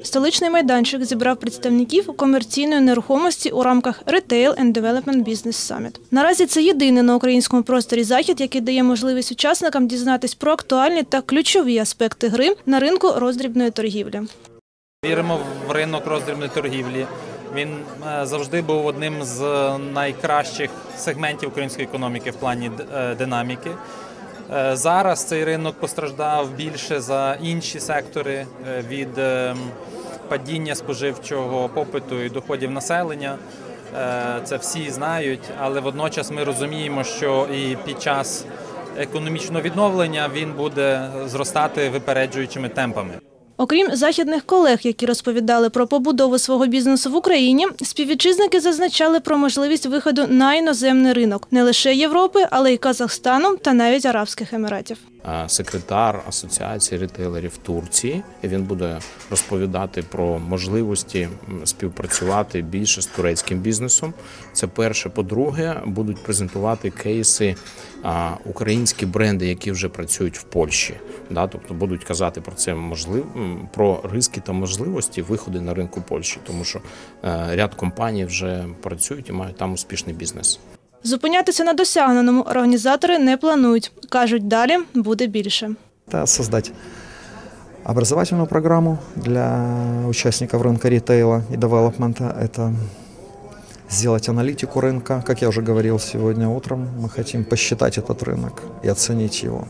Столичний майданчик зібрав представників комерційної нерухомості у рамках Retail and Development Business Summit. Наразі це єдиний на українському просторі захід, який дає можливість учасникам дізнатись про актуальні та ключові аспекти гри на ринку роздрібної торгівлі. Віримо в ринок роздрібної торгівлі. Він завжди був одним з найкращих сегментів української економіки в плані динаміки. Зараз цей ринок постраждав більше за інші сектори від падіння споживчого попиту і доходів населення. Це всі знають, але водночас ми розуміємо, що і під час економічного відновлення він буде зростати випереджуючими темпами. Окрім західних колег, які розповідали про побудову свого бізнесу в Україні, співвітчизники зазначали про можливість виходу на іноземний ринок – не лише Європи, але й Казахстану та навіть Арабських Еміратів. Секретар Асоціації ретейлерів Турції, він буде розповідати про можливості співпрацювати більше з турецьким бізнесом. Це перше. По-друге, будуть презентувати кейси українські бренди, які вже працюють в Польщі. Тобто будуть казати про це про ризики та можливості виходу на ринку Польщі, тому що ряд компаній вже працюють і мають там успішний бізнес. Зупинятися на досягненому організатори не планують. Кажуть, далі буде більше. Это создать образовательную программу для участников рынка ритейла и девелопмента. Это сделать аналитику рынка. Как я уже говорил сегодня утром, мы хотим посчитать этот рынок и оценить его.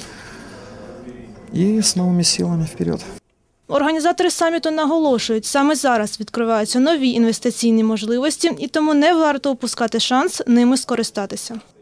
И с новыми силами вперед. Організатори саміту наголошують, саме зараз відкриваються нові інвестиційні можливості, і тому не варто упускати шанс ними скористатися.